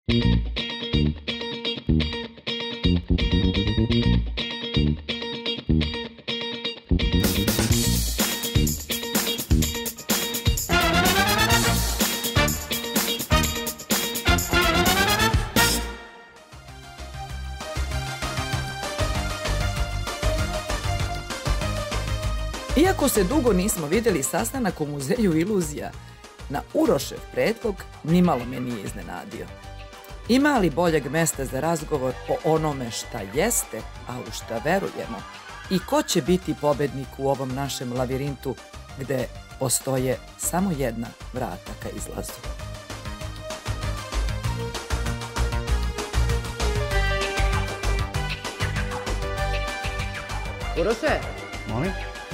Iako se dugo nismo vidjeli, sastanak u Muzeju iluzija na Urošev predlog nimalo me nije iznenadio. Ima li boljeg mesta za razgovor o onome šta jeste, a u šta verujemo? I ko će biti pobednik u ovom našem lavirintu gde postoje samo jedna vrata ka izlazu? Uroše? Molim?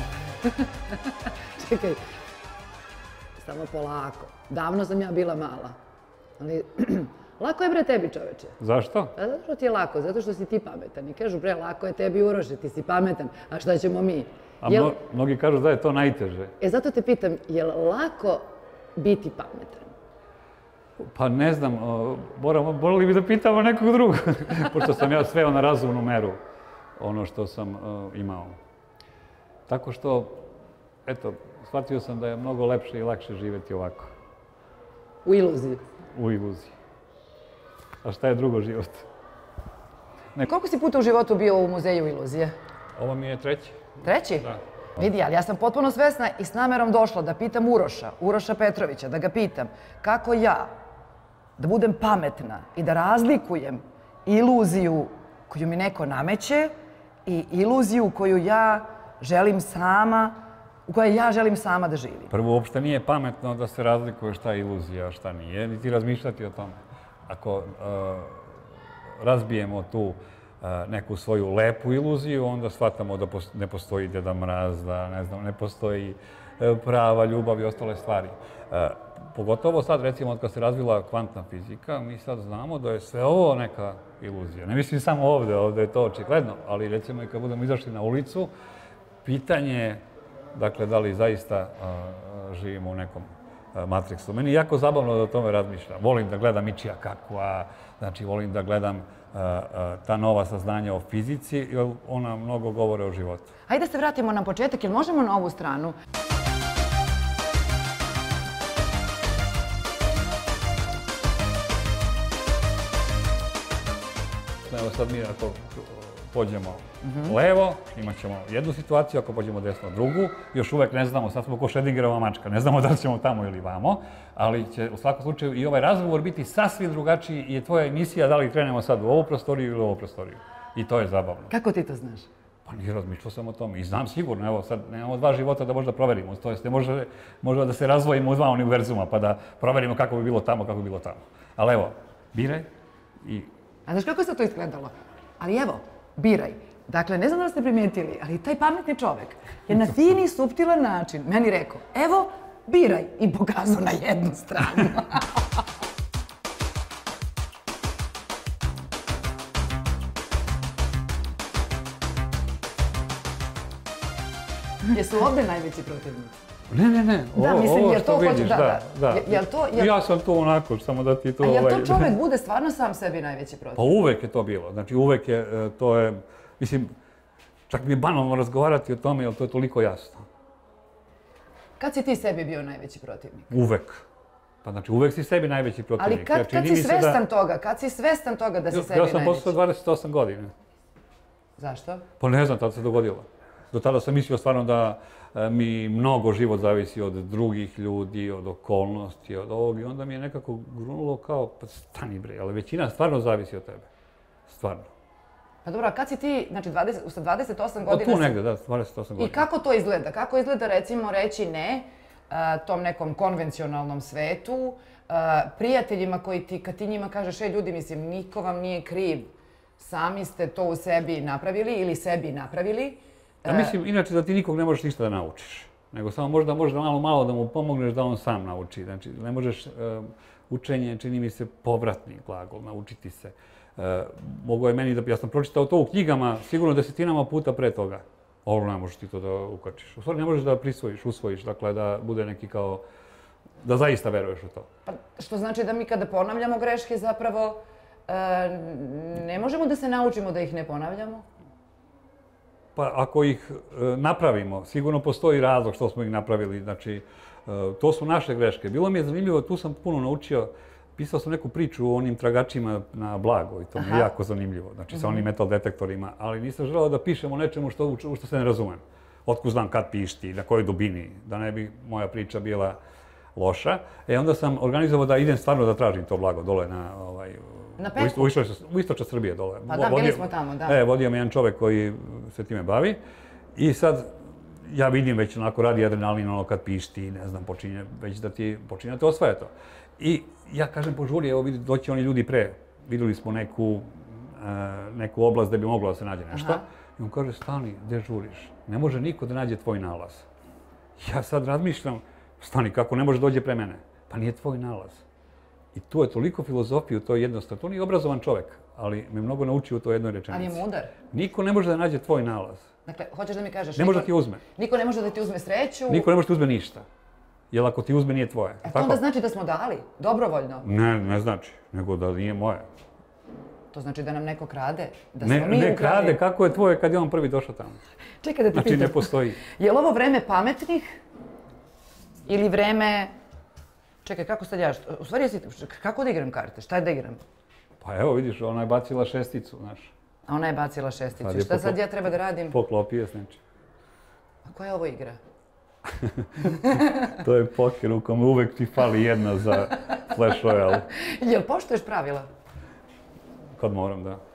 Čekaj, samo polako. Davno sam ja bila mala. Ali, lako je bre tebi, čoveče. Zašto? Zato što ti je lako, zato što si ti pametan. I kažu, bre, lako je tebi, Uroše, ti si pametan. A šta ćemo mi? A mnogi kažu da je to najteže. Zato te pitam, je li lako biti pametan? Pa ne znam, morali bi da pitamo nekog drugog. Pošto sam ja sveo na razumnu meru ono što sam imao. Tako što, eto, shvatio sam da je mnogo lepše i lakše živjeti ovako. U iluziji? U iluziji. A šta je drugo život? Koliko si puta u životu bio u Muzeju iluzije? Ovo mi je treći. Treći? Da. Vidi, ali ja sam potpuno svesna i s namerom došla da pitam Uroša Petrovića, da ga pitam kako ja da budem pametna i da razlikujem iluziju koju mi neko nameće i iluziju koju ja želim sama, u kojoj ja želim sama da živim. Prvo, uopšte nije pametno da se razlikuje šta je iluzija, a šta nije, niti razmišljati o tome. Ako razbijemo tu neku svoju lepu iluziju, onda shvatamo da ne postoji Deda Mraz, da ne postoji prava ljubav i ostale stvari. Pogotovo sad, recimo, od kad se razvila kvantna fizika, mi sad znamo da je sve ovo neka iluzija. Ne mislim samo ovde je to očigledno, ali recimo i kad budemo izašli na ulicu, pitanje je, dakle, da li zaista živimo u nekom Matrixu. Meni je jako zabavno da o tome razmišljam. Volim da gledam Michija Kakua, znači volim da gledam ta nova saznanja o fizici, jer ona mnogo govore o životu. Hajde da se vratimo na početak, jer možemo na ovu stranu? Evo sad mi ako pođemo levo, imat ćemo jednu situaciju, ako pođemo desno drugu. Još uvek ne znamo, sad smo ko Schrödingerova mačka, ne znamo da li ćemo tamo ili vamo, ali će u svakom slučaju i ovaj razgovor biti sasvim drugačiji i je tvoja emisija da li krenemo sad u ovu prostoriju ili u ovu prostoriju. I to je zabavno. Kako ti to znaš? Pa nije, razmišljao sam o tome i znam sigurno, evo sad nemamo dva života da možda proverimo, to jest ne može da se razvojimo u dva univerzuma pa da proverimo kako bi bilo tamo, kako bi bilo tamo. Ali evo, biraj i... A znaš kako se to izgledalo? Ali evo, biraj. Dakle, ne znam da ste primijetili, ali taj pametni čovek je na fini, suptilan način meni rekao, evo, biraj, i pokazao na jednu stranu. Jesu ovde najveći protivnici? Ne. Da, mislim, jer to hoću, vidiš, da. Ja sam tu onako, samo da ti to... A jel to čovek bude stvarno sam sebi najveći protivnik? Pa uvek je to bilo. Znači, uvek je, to je, mislim, čak mi je banalno razgovarati o tome, jer to je toliko jasno. Kad si ti sebi bio najveći protivnik? Uvek. Pa znači, uvek si sebi najveći protivnik. Ali kad si svestan toga? Kad si svestan toga da si sebi najveći? Ja sam posle 28 godina. Zašto? Pa ne znam, tada se dogodilo. Do tada sam mislio stvarno da mi mnogo život zavisi od drugih ljudi, od okolnosti, od ovog. I onda mi je nekako grunulo kao, pa stani bre, ali većina stvarno zavisi od tebe. Stvarno. Pa dobro, a kad si ti, znači, sa 28 godina... Tu negde, da, 28 godina. I kako to izgleda? Kako izgleda, recimo, reći ne tom nekom konvencionalnom svetu, prijateljima koji ti, kad ti njima kažeš, ljudi, mislim, niko vam nije kriv, sami ste to u sebi napravili ili sebi napravili. Ja mislim, inače, da ti nikog ne možeš ništa da naučiš. Nego samo možda malo da mu pomogneš da on sam nauči. Znači, ne možeš učenje, čini mi se, povratni glagol, naučiti se. Mogu je meni da... Ja sam pročitao to u knjigama, sigurno desetinama puta pre toga. Ovo ne možeš ti to da ukačiš. U stvari ne možeš da prisvojiš, usvojiš, dakle da bude neki kao da zaista veruješ u to. Pa što znači da mi kada ponavljamo greške zapravo ne možemo da se naučimo da ih ne ponavljamo? Pa ako ih napravimo, sigurno postoji razlog što smo ih napravili. Znači, to su naše greške. Bilo mi je zanimljivo, tu sam puno naučio. Pisao sam neku priču o onim tragačima na blago i to mi je jako zanimljivo. Znači, sa onim metal detektorima. Ali nisam želeo da pišem o nečemu u što se ne razumem. Otkud znam kad pišti, na kojoj dubini, da ne bi moja priča bila loša. Onda sam organizovao da idem stvarno da tražim to blago dole na Peku? U istočnoj Srbije dole. Pa da, bili smo tamo, da. Vodio me jedan čovek koji se time bavi. I sad, ja vidim već onako radi adrenalin, ono kad pišti, ne znam, počinje već da ti počinje te osvaja to. I ja kažem požuri, evo vidi, doći oni ljudi pre. Videli smo neku oblast gde bi moglo da se nađe nešto. I on kaže, stani, gde žuriš? Ne može niko da nađe tvoj nalaz. Ja sad razmišljam, stani, kako ne može dođe pre mene? Pa nije tvoj nalaz. I tu je toliko filozofije u toj jednostavno. To nije obrazovan čovek, ali me mnogo naučio u toj jednoj rečenici. Ali je mudar. Niko ne može da nađe tvoj nalaz. Dakle, hoćeš da mi kažeš... Ne može da ti uzme. Niko ne može da ti uzme sreću. Niko ne može da ti uzme ništa. Jer ako ti uzme, nije tvoje. To onda znači da smo dali, dobrovoljno? Ne znači, nego da nije moje. To znači da nam neko krade? Da smo mi ukrali? Ne krade, kako je tvoje kad je on prvi došao tamo? Čekaj da ti pitam. Znači, ne postoji. Je li ovo vreme pametnih ili vreme... Čekaj, kako sad ja... U stvari, kako da igram karte? Šta je da igram? Pa evo, vidiš, ona je bacila šesticu, znaš. A ona je bacila šesticu. Šta sad ja treba da radim? Poklopio s nečim. A koja je ovo igra? To je poker u kome uvek ti fali jedna za Flash Royale. Jel poštuješ pravila? Kad moram, da.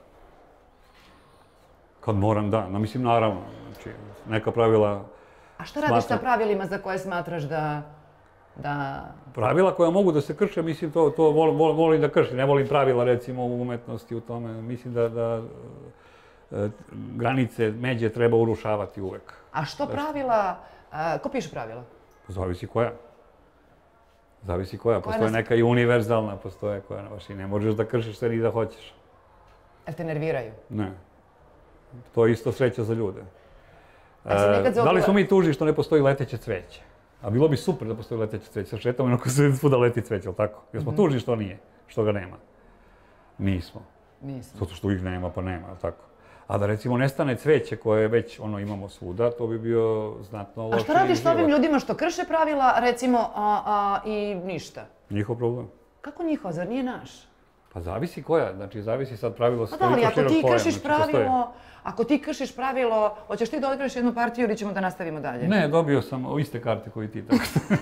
Kad moram, da. No, mislim, naravno. Znači, neka pravila... A šta radiš sa pravilima za koje smatraš da... Pravila koja mogu da se krše, mislim, to volim da kršim. Ne volim pravila, recimo, u umetnosti, u tome. Mislim da granice, međe treba urušavati uvek. A što pravila... Ko piše pravila? Zavisi koja. Zavisi koja. Postoje neka i univerzalna, postoje koja baš i ne možeš da kršiš sve ni da hoćeš. Jel te nerviraju? Ne. To je isto sreća za ljude. Da li smo mi tuži što ne postoji leteće cveće? A bilo bi super da postoji leteće cveće. Sad šetamo i onako se svuda leti cveće, ali tako? Jer smo tuži što nije, što ga nema. Nismo. Zato što ih nema, pa nema, ali tako? A da recimo nestane cveće koje već imamo svuda, to bi bio znatno lošiji život. A šta radiš s ovim ljudima što krše pravila, recimo, i ništa? Njihov problem. Kako njihov? Zar nije naš? Pa zavisi koja. Znači, zavisi sad pravilo s toliko širok pojam. Pa da, ali ako ti kršiš pravilo, hoćeš ti da odgreš jednu partiju ili ćemo da nastavimo dalje? Ne, dobio sam iste karte koji ti.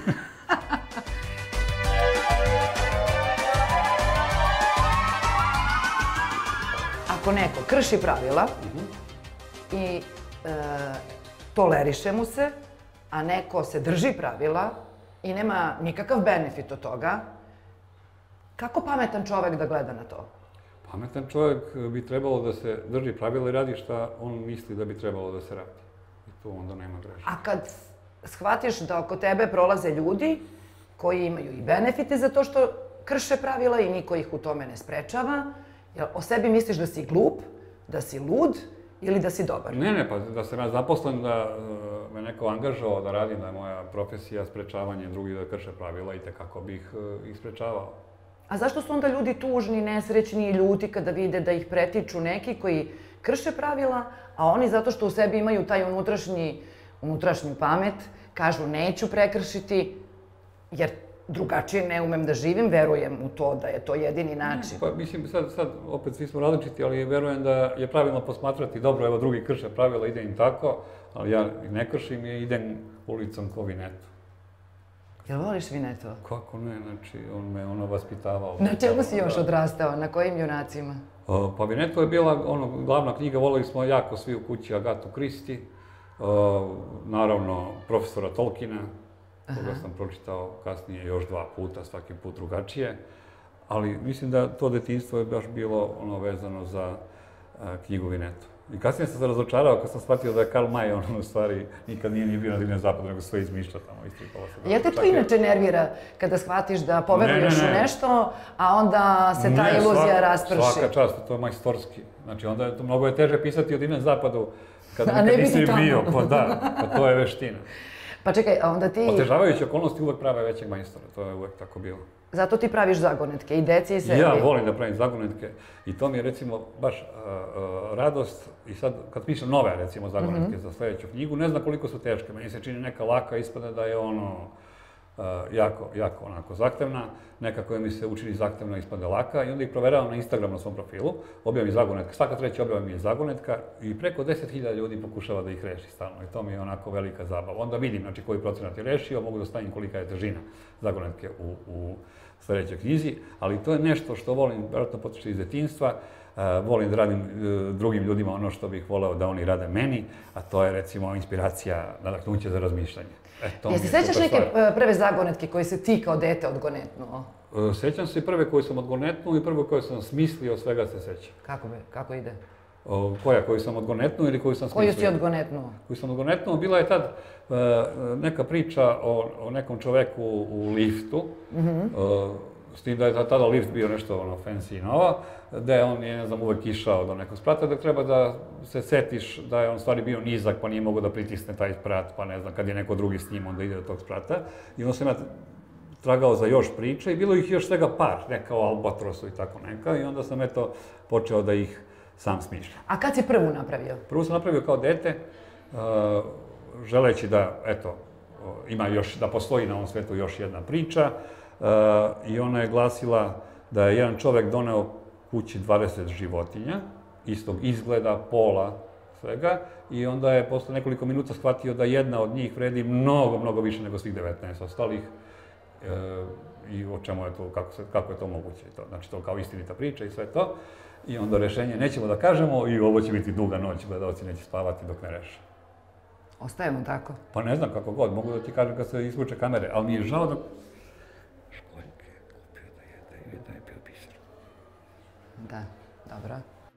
Ako neko krši pravila i toleriše mu se, a neko se drži pravila i nema nikakav benefit od toga, kako pametan čovek da gleda na to? Pametan čovek bi trebalo da se drži pravila i radi šta on misli da bi trebalo da se radi. I tu onda nema greške. A kad shvatiš da oko tebe prolaze ljudi koji imaju i benefite za to što krše pravila i niko ih u tome ne sprečava, jel o sebi misliš da si glup, da si lud ili da si dobar? Ne, pa da sam ja zaposlen, da me neko angažovao da radim, da je moja profesija sprečavanje drugih da krše pravila i tekako bih ih sprečavao. A zašto su onda ljudi tužni, nesrećni i ljuti kada vide da ih pretiču neki koji krše pravila, a oni zato što u sebi imaju taj unutrašnju pamet, kažu neću prekršiti, jer drugačije ne umem da živim, verujem u to da je to jedini način. Pa mislim, sad opet svi smo različiti, ali verujem da je pravilno posmatrati, dobro, evo drugi krše pravila, ide im tako, ali ja ne kršim i idem ulicom ko Vinetu. Jel voliš Vinetu? Kako ne, znači, on me vaspitavao. Na čemu si još odrastao, na kojim junacima? Pa Vinetu je bila glavna knjiga, volili smo jako svi u kući Agatu Kristi, naravno profesora Tolkiena, koga sam pročitao kasnije još 2 puta, svaki put drugačije, ali mislim da to detinjstvo je baš bilo vezano za knjigu Vinetu. I kasnije sam se razočarao kad sam shvatio da je Karl May, u stvari, nikad nije bio na Divljem zapadu, nego sve izmišlja tamo, istripala se. Jel te to inače nervira kada shvatiš da poveruješ u nešto, a onda se ta iluzija rasprši? Svaka čast, to je majstorski. Znači, onda mnogo je teže pisati o Divljem zapadu kad nikad nisi bio, pa da, pa to je veština. Pa čekaj, a onda ti... Otežavajuće okolnosti uvek prave većeg majstora, to je uvek tako bilo. Zato ti praviš zagonetke i deci i sebi. Ja volim da pravim zagonetke i to mi je recimo baš radost i sad kad pišem nove recimo zagonetke za sljedeću knjigu, ne znam koliko su teške, meni se čini neka laka, ispada da je ono jako onako zahtevna, neka koja mi se učini zahtevna ispada laka i onda ih proveravam na Instagram na svom profilu, objavim zagonetke, svaka treća objava mi je zagonetka i preko 10.000 ljudi pokušava da ih reši stalno i to mi je onako velika zabava. Onda vidim znači koji procenat je rešio, mogu da stavim kolika je težina zagonetke u sljedećoj knjizi, ali to je nešto što volim, vjerojatno potiče iz detinjstva, volim da radim drugim ljudima ono što bih voleo da oni rade meni, a to je recimo inspiracija, nadahnuće za razmišljanje. Jesi sećaš neke prve zagonetke koje si ti kao dete odgonetnuo? Sećam se i prve koje sam odgonetnuo i prve koje sam smislio, svega se sećam. Kako ide? Koja? Koju sam odgonetnuo ili koju sam smislio? Koju si odgonetnuo? Koju sam odgonetnuo, bila je tad neka priča o nekom čoveku u liftu, s tim da je tada lift bio nešto fancy i novo, gde on je, ne znam, uvek išao do nekog sprata, da treba da se setiš da je on stvari bio nizak, pa nije mogao da pritisne taj sprat, pa ne znam, kad je neko drugi s njim, onda ide do tog sprata. I onda sam ja tragao za još priče i bilo ih još svega par, neka o Albatrosu i tako neka, i onda sam eto počeo da ih sam smišljam. A kad si prvu napravio? Prvu sam napravio kao dete, želeći da, eto, ima još, da postoji na ovom svetu još jedna priča, i ona je glasila da je jedan čovek doneo kući 20 životinja, istog izgleda, pola, svega, i onda je posle nekoliko minuta shvatio da jedna od njih vredi mnogo više nego svih 19 ostalih, i o čemu je to, kako je to moguće. Znači, to kao istinita priča i sve to. I onda rešenje nećemo da kažemo i ovo će biti duga noć, gledalci neće spavati dok ne reše. Ostajemo tako? Pa ne znam, kako god, mogu da ti kažem kad se isključe kamere, ali mi je žao da... Školjke je kupio da jede i da je bio biser. Da, dobro.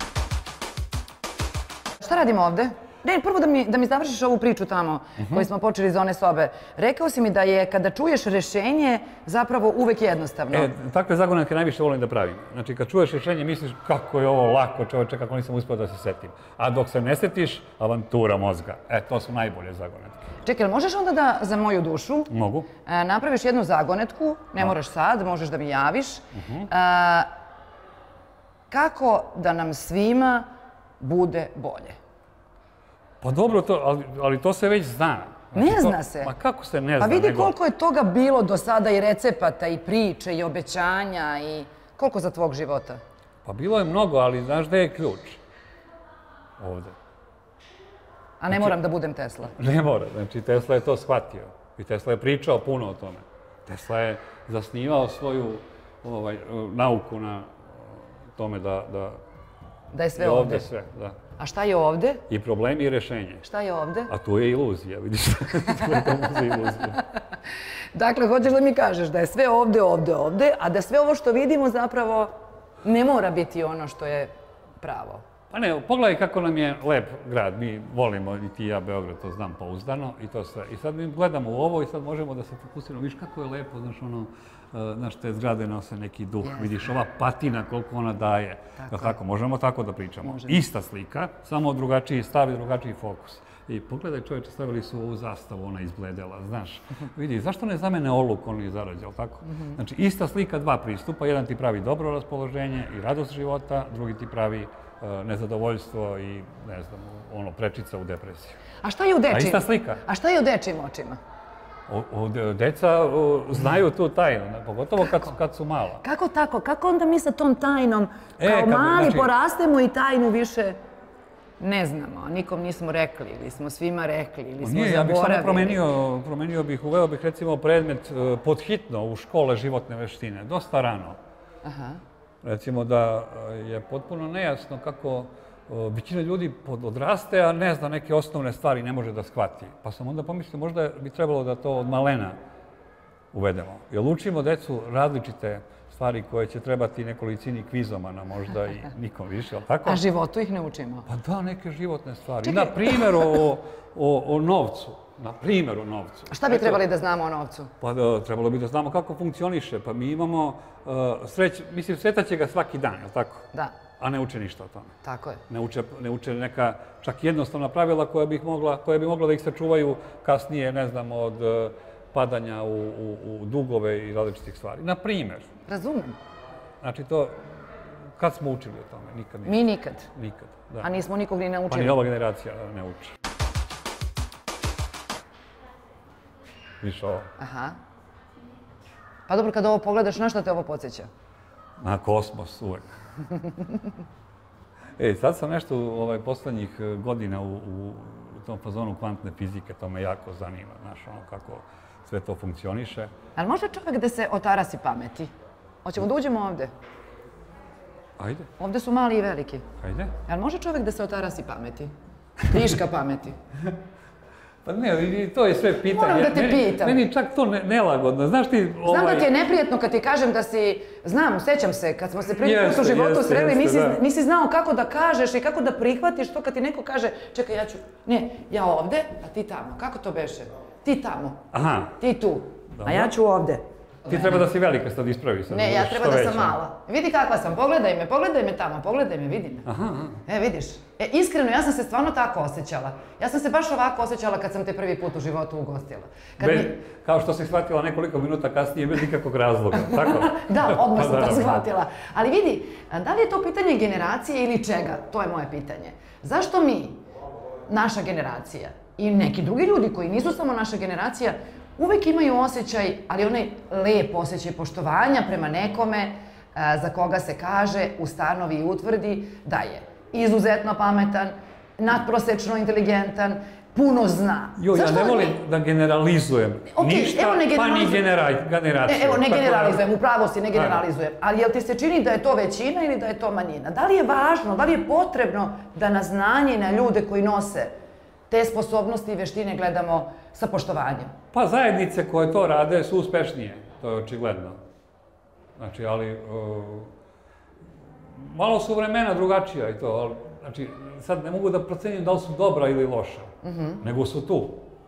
Šta radimo ovde? Ne, prvo da mi završiš ovu priču tamo koju smo počeli iz one sobe. Rekao si mi da je kada čuješ rešenje zapravo uvek jednostavno. Takve zagonetke najviše volim da pravim. Znači, kad čuješ rešenje, misliš kako je ovo lako, čoveče, kako nisam uspio da se setim. A dok se ne setiš, avantura mozga. To su najbolje zagonetke. Čekaj, možeš onda da, za moju dušu, mogu, napraviš jednu zagonetku, ne moraš sad, možeš da mi javiš, kako da nam svima bude bolje? Pa dobro, ali to se već zna. Ne zna se. Ma kako se ne zna? Pa vidi koliko je toga bilo do sada i recepata i priče i obećanja i koliko za tvog života? Pa bilo je mnogo, ali znaš gde je ključ? Ovde. A ne moram da budem Tesla? Ne mora. Znači, Tesla je to shvatio. I Tesla je pričao puno o tome. Tesla je zasnivao svoju nauku na tome da je sve ovde. Sve, da. A šta je ovde? I problemi i rešenje. Šta je ovde? A tu je iluzija, vidiš? Tu je tamo za iluziju. Dakle, hoćeš da mi kažeš da je sve ovde, a da sve ovo što vidimo zapravo ne mora biti ono što je pravo. Pa ne, pogledaj kako nam je lep grad. Mi volimo, i ti i ja, Beograd, to znam pouzdano i to sve. I sad mi gledamo u ovo i sad možemo da se fokusiramo. Vidiš kako je lepo, znaš, te zgrade nose neki duh. Vidiš ova patina, koliko ona daje. Tako, možemo tako da pričamo. Ista slika, samo drugačiji stav i drugačiji fokus. I pogledaj, čoveče, stavili su ovu zastavu, ona izbledela, znaš. Vidi, zašto ne zamene oluk, on je zarađao, tako? Znači, ista slika, dva pristupa. Jedan ti pravi dobro raspoloženje i radost života, drugi ti pravi nezadovoljstvo i, ne znam, prečica u depresiju. A šta je u dečijim? A ista slika. A šta je u dečijim očima? Deca znaju tu tajnu, pogotovo kad su mala. Kako tako? Kako onda mi sa tom tajnom, kao mali, porastemo i tajnu više ne znamo, nikom nismo rekli, ili smo svima rekli, ili smo zaboravili? Ja bih samo promenio bih, uveo bih recimo predmet podhitno u škole životne veštine, dosta rano. Recimo da je potpuno nejasno kako većina ljudi odraste, a ne zna neke osnovne stvari, ne može da shvati. Pa sam onda pomislio, možda bi trebalo da to od malena uvedemo. Jer učimo decu različite stvari koje će trebati nekolicini kvizomana možda i nikom više, ali tako? A životu ih ne učimo? Pa da, neke životne stvari. Na primjer o novcu. Na primjer o novcu. A šta bi trebali da znamo o novcu? Pa trebalo bi da znamo kako funkcioniše. Pa mi imamo, mislim, sveta će ga svaki dan, je li tako? Da. a ne uče ništa o tome. Tako je. Ne uče neka čak jednostavna pravila koja bi mogla da ih sačuvaju kasnije, ne znam, od padanja u dugove i različitih stvari. Na primjer. Razumem. Znači to, kad smo učili o tome? Nikad. Mi nikad. Nikad, da. A nismo nikog ni naučili. Pa ni ova generacija ne uči. Viš ovo? Aha. Pa dobro, kad ovo pogledaš, na šta te ovo podsjeća? Na kosmos, uvek. Sad sam nešto poslednjih godina u tom fazonu kvantne fizike, to me jako zanima, znaš, ono kako sve to funkcioniše. Ali može čovjek da se otarasi pameti? Hoćemo da uđemo ovde? Ajde. Ovde su mali i veliki. Ajde. Ali može čovjek da se otarasi pameti? Viška pameti. Pa ne, to je sve pitanje. Moram da te pitam. Meni čak to nelagodno. Znaš ti... Znam da ti je neprijatno kad ti kažem da si... Znam, sećam se, kad smo se prvi put u životu sreli, nisi znao kako da kažeš i kako da prihvatiš to kad ti neko kaže čekaj, ja ću... Ne, ja ovde, a ti tamo. Kako to beše? Ti tamo. Aha. Ti tu. A ja ću ovde. Ti treba da si velika sad ispravi sad. Ne, ja treba da sam mala. Vidi kakva sam, pogledaj me tamo, pogledaj me, vidi me. Aha. Vidiš. Iskreno, ja sam se stvarno tako osjećala. Ja sam se baš ovako osjećala kad sam te prvi put u životu ugostila. Kao što si shvatila nekoliko minuta kasnije, bez nikakvog razloga, tako? Da, odmah sam to shvatila. Ali vidi, da li je to pitanje generacije ili čega? To je moje pitanje. Zašto mi, naša generacija i neki drugi ljudi koji nisu samo naša generacija, uvek imaju osjećaj, ali onaj lep osjećaj poštovanja prema nekome za koga se kaže, ustanovi i utvrdi da je izuzetno pametan, nadprosečno inteligentan, puno zna. Ja ne volim da generalizujem ništa, pa ni generaciju. Evo, ne generalizujem, upravo si, ne generalizujem. Ali jel ti se čini da je to većina ili da je to manjina? Da li je važno, da li je potrebno da na znanje i na ljude koji nose te sposobnosti i veštine gledamo sa poštovanjem? Pa zajednice koje to rade su uspešnije, to je očigledno. Znači, ali malo su vremena drugačija i to, ali znači, sad ne mogu da procenim da li su dobra ili loša, nego su tu.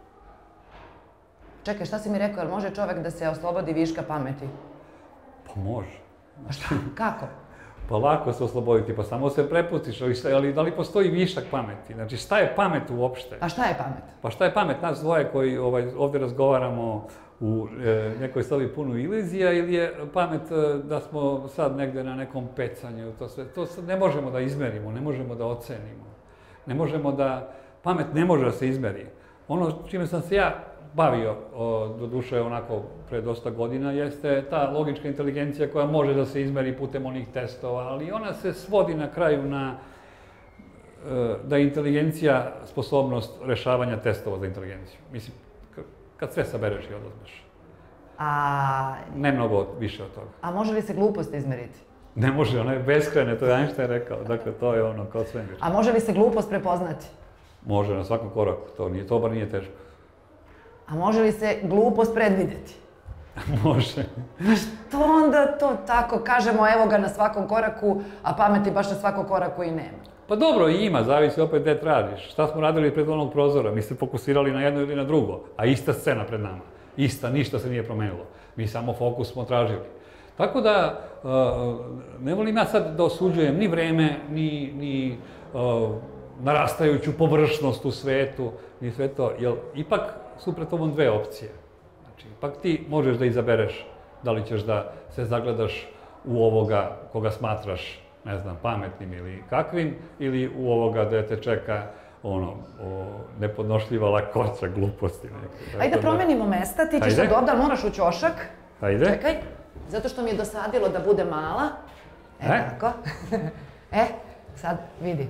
Čekaj, šta si mi rekao, jel može čovek da se oslobodi viška pameti? Pa može. A šta? Kako? Pa lako se osloboditi, pa samo se prepustiš, ali da li postoji višak pameti? Znači, šta je pamet uopšte? A šta je pamet? Pa šta je pamet? Nas dvoje koji ovde razgovaramo u nekoj sobi punu iluzija ili je pamet da smo sad negde na nekom pecanju, to sad ne možemo da izmerimo, ne možemo da ocenimo. Ne možemo da, pamet ne može da se izmeri. Ono čime sam se ja bavio, doduše onako pre dosta godina, jeste ta logička inteligencija koja može da se izmeri putem onih testova, ali ona se svodi na kraju na da je inteligencija sposobnost rešavanja testova za inteligenciju. Mislim, kad sve sabereš i oduzmeš. Ne mnogo više od toga. A može li se glupost izmeriti? Ne može, ona je beskrajna, to je Einstein rekao. Dakle, to je ono kao svemir. A može li se glupost prepoznati? Može, na svakom koraku. To bar nije teško. A može li se glupost predvideti? Može. Što onda to tako kažemo, evo ga na svakom koraku, a pameti baš na svakom koraku i nema? Pa dobro, i ima, zavisi opet gde radiš. Šta smo radili pred onog prozora? Mi se fokusirali na jedno ili na drugo, a ista scena pred nama. Ista, ništa se nije promenilo. Mi samo fokus smo tražili. Tako da, ne volim ja sad da osuđujem ni vreme, ni narastajuću površnost u svetu, ni sve to, jer ipak su pred tobom dve opcije. Znači, ipak ti možeš da izabereš da li ćeš da se zagledaš u ovoga koga smatraš, ne znam, pametnim ili kakvim, ili u ovoga da te čeka nepodnošljiva lakoća, gluposti neke. Ajde da promenimo mesta, ti ćeš sad ovdje, ali moraš u ćošak. Ajde. Čekaj, zato što mi je dosadilo da bude mala. Tako. Sad vidi.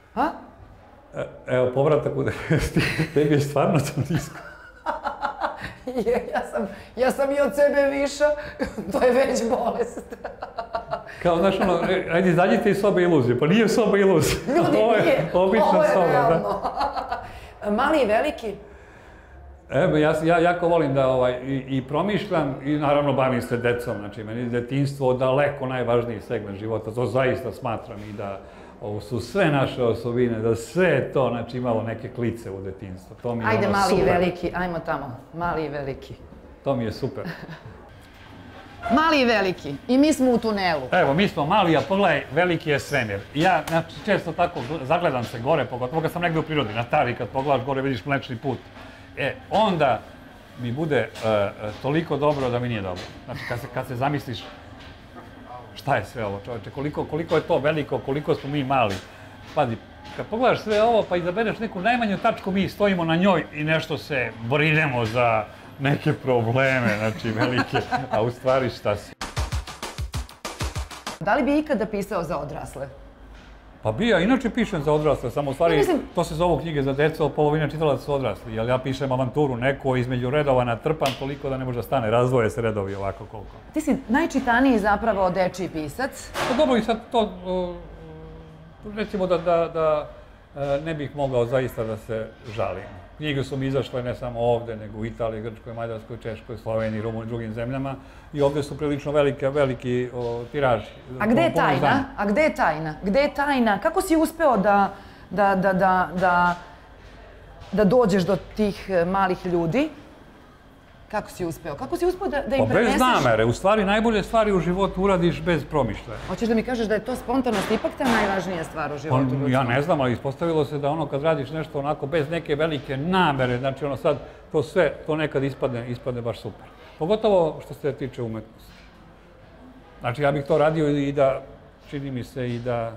Evo, povratak u tebi je stvarno to nisko. Ja sam i od sebe viša, to je već bolest. Kao, znaš, ajde, izađite iz sobe iluzije, pa nije soba iluzija. Ljudi, nije, ovo je realno. Mali i veliki? Evo, ja jako volim da i promišljam i naravno bavim se decom, znači meni je detinjstvo daleko najvažniji segment života, to zaista smatram i da ovo su sve naše osobine, da sve je to, znači imalo neke klice u detinjstvu. Ajde, mali i veliki, ajmo tamo, mali i veliki. To mi je super. Mali i veliki. I mi smo u tunelu. Evo, mi smo mali, a pogledaj, veliki je svemir. Ja, znači, često tako zagledam se gore, pogotovo kad sam negde u prirodi, na Tari, kad pogledaš gore, vidiš Mlečni put. Onda mi bude toliko dobro da mi nije dobro. Znači, kad se zamisliš šta je sve ovo, čoveče, koliko je to veliko, koliko smo mi mali. Pazi, kad pogledaš sve ovo, pa izabereš neku najmanju tačku, mi stojimo na njoj i nešto se brinemo za neke probleme, znači velike, a u stvari šta si. Da li bi ikada pisao za odrasle? Pa bi ja inače pišem za odrasle, samo u stvari to se zovu knjige za decu, ali polovina čitalaca su odrasli, jer ja pišem avanturu, neko između redova natrpan toliko da ne može da stane, razdvoje se redovi ovako koliko. Ti si najčitaniji zapravo dečiji pisac. Pa dobro, i sad to, recimo da ne bih mogao zaista da se žalim. Knjige su mi izašle ne samo ovde, nego u Italiji, Grčkoj, Mađarskoj, Češkoj, Sloveniji, Rumuniji i drugim zemljama. I ovde su prilično veliki tiraži. A gde je tajna? A gde je tajna? Gde je tajna? Kako si uspeo da dođeš do tih malih ljudi? Kako si uspeo? Kako si uspeo da im preneseš? Pa bez namere. U stvari, najbolje stvari u životu uradiš bez promišljaja. Hoćeš da mi kažeš da je to spontanost ipak ta najvažnija stvar u životu ljudskom? Ja ne znam, ali ispostavilo se da ono kad radiš nešto onako bez neke velike namere, znači ono sad to sve, to nekad ispadne baš super. Pogotovo što se tiče umetnosti. Znači ja bih to radio i da, čini mi se i da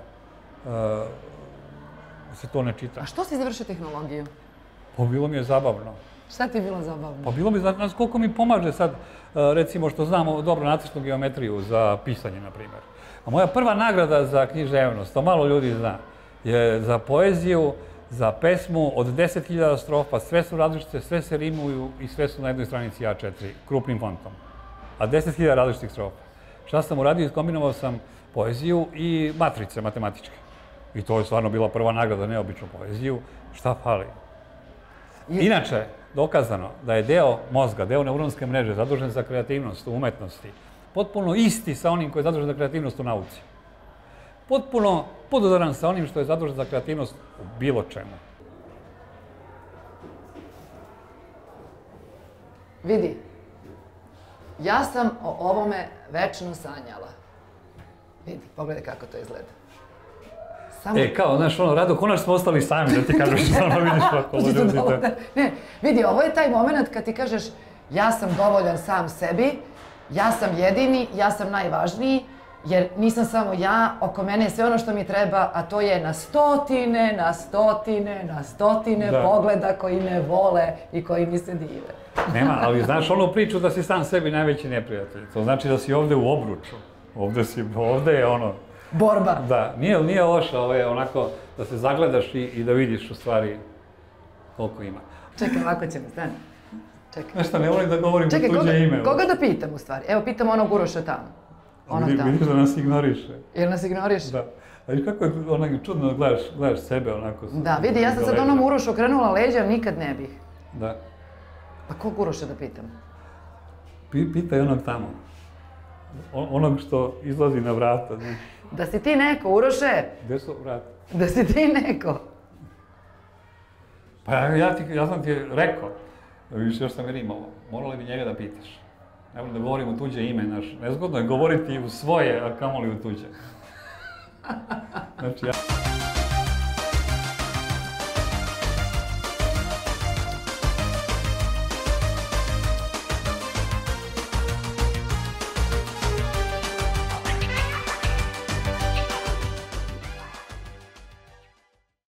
se to ne čita. A što si završio tehnologiju? Pa bilo mi je zabavno. Šta ti je bilo zabavno? Pa bilo mi, znaš koliko mi pomaže sad, recimo što znamo dobro nacrtnu geometriju za pisanje, na primjer. A moja prva nagrada za književnost, to malo ljudi zna, je za poeziju, za pesmu od 10.000 strofa, sve su različite, sve se rimuju i sve su na jednoj stranici A4, krupnim fontom. A 10.000 različitih strofa. Šta sam uradio? Iskombinovao sam poeziju i matrice matematičke. I to je stvarno bila prva nagrada, neobičnu poeziju. Šta fali? Inače, dokazano da je deo mozga, deo neuronske mreže zadužen za kreativnost u umetnosti, potpuno isti sa onim koji je zadužen za kreativnost u nauci. Potpuno podudaran sa onim što je zadužen za kreativnost u bilo čemu. Vidi, ja sam o ovome večno sanjala. Vidi, pogledaj kako to izgleda. Kao, znaš, ono, Rado, konačno smo ostali sami, da ti kažeš što ono vidiš ovako luđuzite. Ne, vidi, ovo je taj moment kad ti kažeš ja sam dovoljan sam sebi, ja sam jedini, ja sam najvažniji, jer nisam samo ja, oko mene je sve ono što mi treba, a to je na stotine pogleda koji me vole i koji mi se dive. Nema, ali znaš onu priču da si sam sebi najveći neprijatelj. To znači da si ovde u obruču. Ovde je ono... Borba. Da, nije loša, ovo je onako da se zagledaš i da vidiš u stvari koliko ima. Čekaj, ovako ćemo, stani. Čekaj. Znaš šta, ne volim da govorim tuđe ime. Čekaj, koga da pitam u stvari? Evo, pitam onog Uroša tamo. Vidiš da nas ignoriše. Jel nas ignoriše? Da. A viš kako je onak čudno da gledaš sebe onako. Da, vidi, ja sam sad onom Urošu okrenula leđa, nikad ne bih. Da. Pa kog Uroša da pitam? Pitaj onog tamo. Onog što izlazi na vrata, znaš. Da si ti neko, Uroše? Gde su vrata? Da si ti neko? Pa ja sam ti rekao, vidiš još sam rimao, morali bi njega da pitaš. Ne volim da govorim u tuđe ime, znaš, nezgodno je govoriti u svoje, a kamoli u tuđe. Znači ja...